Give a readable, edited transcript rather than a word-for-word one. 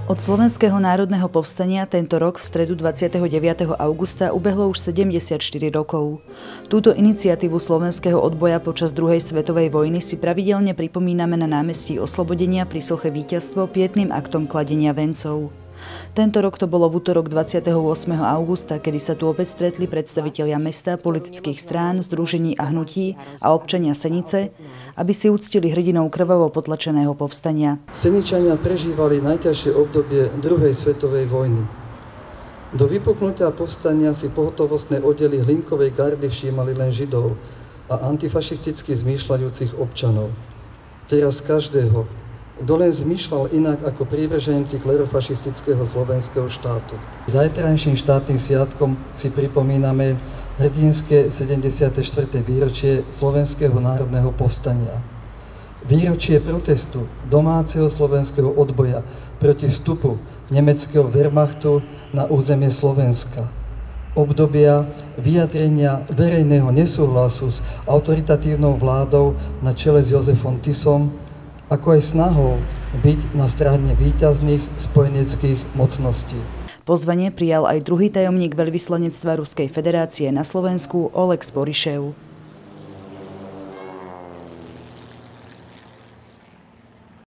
Od Slovenského národného povstania tento rok v stredu 29. augusta ubehlo už 74 rokov. Túto iniciatívu slovenského odboja počas druhej svetovej vojny si pravidelne pripomíname na námestí Oslobodenia pri soche Víťazstvo pietnym aktom kladenia vencov. Tento rok to bolo v utorok 28. augusta, kedy sa tu opäť stretli predstavitelia mesta, politických strán, združení a hnutí a občania Senice, aby si uctili hrdinov krvavo potlačeného povstania. Seničania prežívali najťažšie obdobie druhej svetovej vojny. Do vypuknutia povstania si pohotovostné oddely Hlinkovej gardy všímali len Židov a antifašisticky zmýšľajúcich občanov. Teraz každého, kto len zmýšľal inak ako prívrženci klerofašistického slovenského štátu. Zajtrajším štátnym sviatkom si pripomíname hrdinské 74. výročie Slovenského národného povstania. Výročie protestu domáceho slovenského odboja proti vstupu nemeckého Wehrmachtu na územie Slovenska. Obdobia vyjadrenia verejného nesúhlasu s autoritatívnou vládou na čele s Jozefom Tisom, ako aj snahou byť na strane víťazných spojeneckých mocností. Pozvanie prijal aj druhý tajomník veľvyslanectva Ruskej federácie na Slovensku Oleg Sporišev.